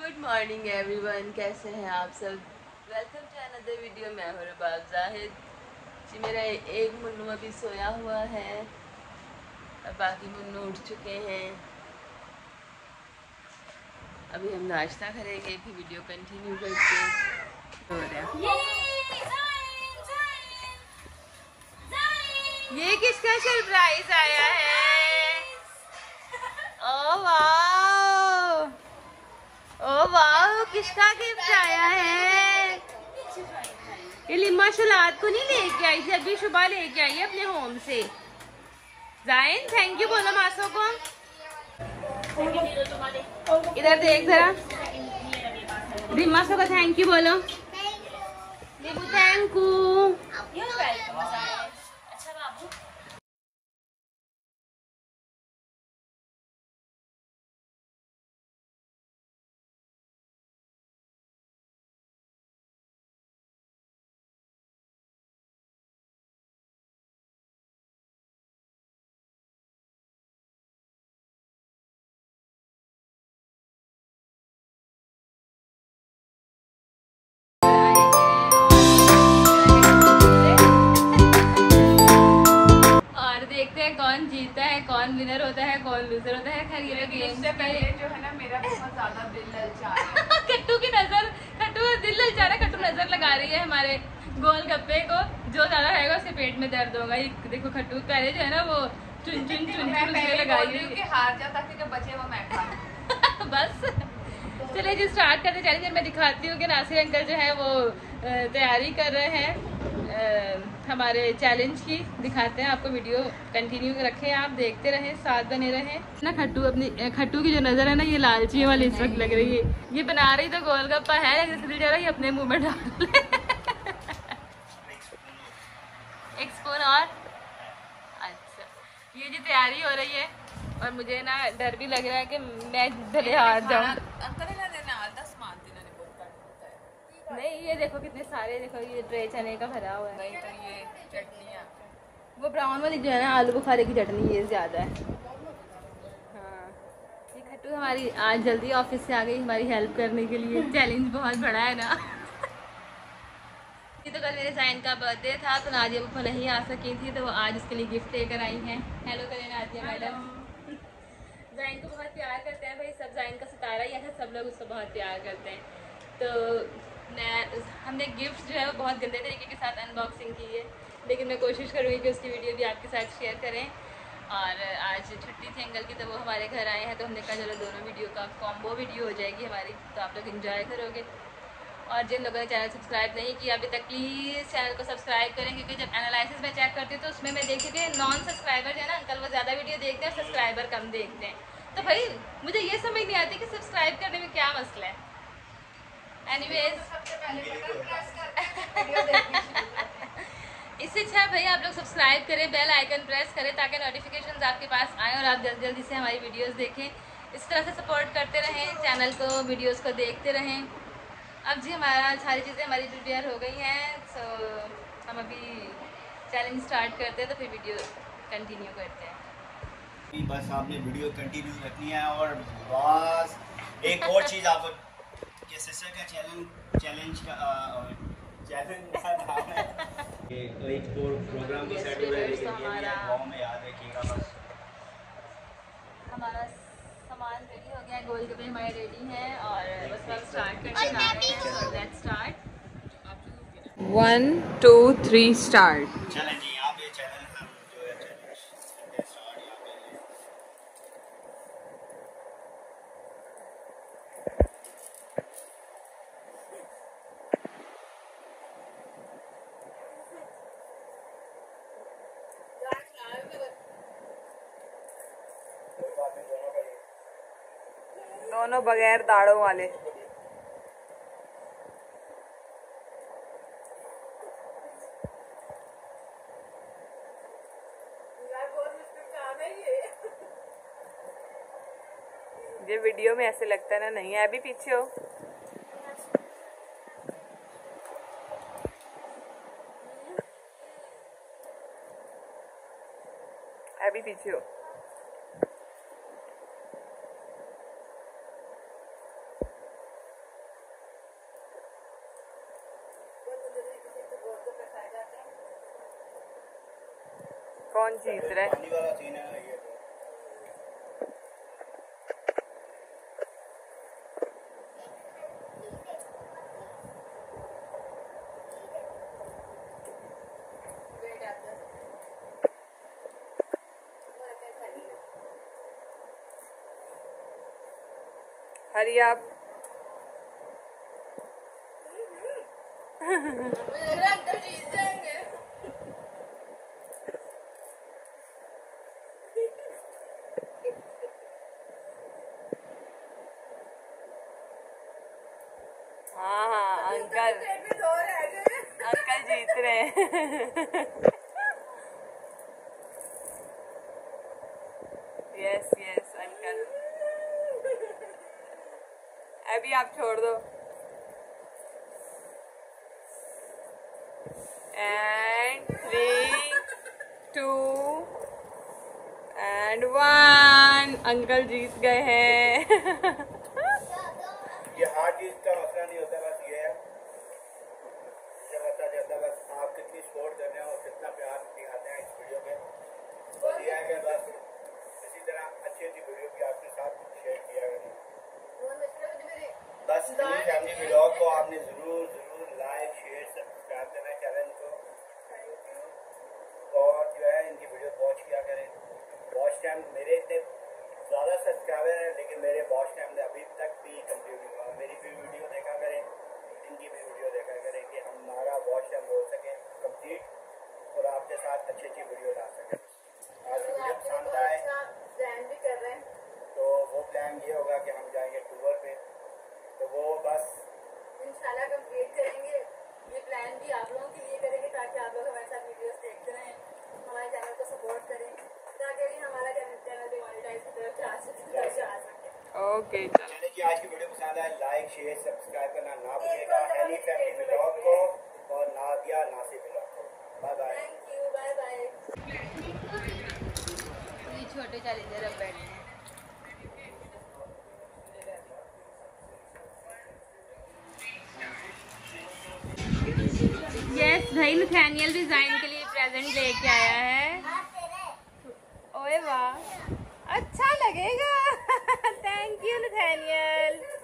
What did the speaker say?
Good morning everyone, कैसे हैं आप सब। Welcome to another video. मैं हूँ रबाब जाहिद जी। मेरा एक मुन्नू अभी सोया हुआ है और बाकी मुन्नू उठ चुके हैं। अभी हम नाश्ता करेंगे, फिर वीडियो कंटिन्यू करते हैं। ये किसका सरप्राइज आया है? ओ वाह, ओ वाह, किसका गिफ्ट आया है? ये लिम्मा शलाद को नहीं लेके आई थी, अभी सुबह लेके आई है अपने होम से। जाइन थैंक यू बोलो मासो को। इधर देख जरा, मासो को थैंक यू बोलो। Thank you. अच्छा बाबू। देखते हैं कौन जीतता है, कौन विनर होता है, कौन लूजर होता है। खैर ये गेम से पहले जो है ना, मेरा बहुत ज्यादा दिल ललचा रहा है। कट्टू की नजर, कट्टू का दिल ललचा रहा है। कट्टू नजर लगा रही है हमारे गोलगप्पे को। जो ज्यादा खाएगा उसके पेट में दर्द होगा। देखो कट्टू पहले जो है ना वो चुन चुन चुन लगाई रही है। हार जा ताकि जो बचे वो मैं खाऊं। बस चलिए जी स्टार्ट करते चलिए। मैं दिखाती हूँ कि नासिर अंकल जो है वो तैयारी कर रहे हैं हमारे चैलेंज की। दिखाते हैं आपको, वीडियो कंटिन्यू रखें, आप देखते रहें, साथ बने रहें ना। खट्टू अपनी खट्टू की जो नज़र है ना, ये लालची वाली इस वक्त लग रही है। ये बना रही तो गोलगप्पा है, लेकिन दिल जा रहा है अपने मुंह में डाल ले। एक स्पून और। अच्छा, ये जी तैयारी हो रही है और मुझे ना डर भी लग रहा है कि मैं धले हार जाऊँ। नहीं ये देखो कितने सारे, देखो ये ट्रे चने का भरा हुआ है। नहीं तो ये चटनियाँ, वो ब्राउन वाली जो है ना आलू बुखारे की चटनी, ये ज़्यादा है। हाँ, ये खट्टू हमारी आज जल्दी ऑफिस से आ गई हमारी हेल्प करने के लिए। चैलेंज बहुत बड़ा है ना। ये तो कल मेरे जाइन का बर्थडे था तो नादिया वो नहीं आ सकी थी, तो वो आज उसके लिए गिफ्ट लेकर आई हैं। हेलो करें नादिया मैडम। जाइन को बहुत प्यार करते हैं भाई सब। जाइन का सितारा ही है, सब लोग उसको बहुत प्यार करते हैं। तो हमने गिफ्ट जो है वो बहुत गंदे तरीके के साथ अनबॉक्सिंग की है, लेकिन मैं कोशिश करूँगी कि उसकी वीडियो भी आपके साथ शेयर करें। और आज छुट्टी थी अंकल की, तो वो हमारे घर आए हैं, तो हमने कहा चलो दोनों वीडियो का कॉम्बो वीडियो हो जाएगी हमारी, तो आप लोग इन्जॉय करोगे। और जिन लोगों ने चैनल सब्सक्राइब नहीं किया अभी तक, प्लीज़ चैनल को सब्सक्राइब करें, क्योंकि जब एनालिसिस में चेक करती हूँ तो उसमें मैं देखती थी नॉन सब्सक्राइबर जो है ना अंकल, वो ज़्यादा वीडियो देखते हैं और सब्सक्राइबर कम देखते हैं। तो भाई मुझे ये समझ नहीं आती कि सब्सक्राइब करने में क्या मसला है। एनीवेज इससे अच्छा है भाई आप लोग सब्सक्राइब करें, बेल आइकन प्रेस करें, ताकि नोटिफिकेशंस आपके पास आएँ और आप जल्दी जल्दी से हमारी वीडियोस देखें। इस तरह से सपोर्ट करते रहें चैनल को, वीडियोस को देखते रहें। अब जी हमारा सारी चीज़ें हमारी प्रिपेयर हो गई हैं, सो हम अभी चैलेंज स्टार्ट करते हैं, तो फिर वीडियो कंटिन्यू करते हैं। बस आपने वीडियो कंटिन्यू रखनी है। और बस एक और चीज़ आपको कि सिस्टर का चैलेंज का नाम है एक प्रोग्राम तो सेट हो रहा है, लेकिन ये भी गाँव में याद रखिएगा। बस हमारा सामान रेडी हो गया है, गोलगप्पे हमारे रेडी हैं और बस हम स्टार्ट करके जा रहे हैं। So let's start. 1 2 3 स्टार्ट। चलें जी, यहाँ पे चैनल हम जो है स्टार्ट यहाँ पे दोनों बगैर दाढ़ों वाले। ये वीडियो में ऐसे लगता है ना, नहीं है। अभी पीछे हो, अभी पीछे हो। कौन जीत रहा है। पानी वाला सीन है ये। हरी आप हाँ अंकल जीत रहे हैं। यस यस अंकल, अभी आप छोड़ दो। एंड 3, 2 एंड 1 अंकल जीत गए हैं। ये हार जीत का मसला नहीं होता, बस ये है जब पता चलता है बस आप कितनी सपोर्ट कर रहे हैं और कितना प्यार दिखाते हैं इस वीडियो में। बस ये है कि बस इसी तरह अच्छी अच्छी वीडियो भी आपके साथ शेयर किया करें। बस फैमिली व्लॉग को आपने जरूर लाइक शेयर सब्सक्राइब करना चैनल को, और जो है इनकी वीडियो वॉच किया करें। वॉच टाइम मेरे इतने ज़्यादा सब्सक्राइबर हैं लेकिन मेरे वॉच टाइम अभी तक भी कंप्लीट नहीं हुआ। मेरी भी वीडियो देखा करें, इनकी भी वीडियो देखा करें कि हमारा वॉच टाइम हो सके कंप्लीट और आपके साथ अच्छी अच्छी वीडियो ला सकें। आज वीडियो पसंद आए प्लान भी कर रहे हैं, तो वो प्लान ये होगा कि हम जाएंगे टूर पे, तो वो बस इंशाल्लाह कंप्लीट करेंगे। ये प्लान भी आप लोगों के लिए करेंगे ताकि आप लोग हमारे साथ वीडियोस देखते रहें, हमारे चैनल को सपोर्ट करें ताकि भी हमारा चैनल डिमोनेटाइज की तरफ जा सके। ओके चलिए जी, आज की वीडियो पसंद आए लाइक शेयर सब्सक्राइब करना ना भूलिएगा। एनी फैमिली व्लॉग को और नादिया नासिर व्लॉग को। Bye bye. Thank you, bye bye. ये छोटे चैलेंजर अब बैठे हैं। यस भाई, नथानियल डिजाइन के लिए प्रेजेंट लेके आया है। ओए वाह, अच्छा लगेगा। Thank you Nathaniel.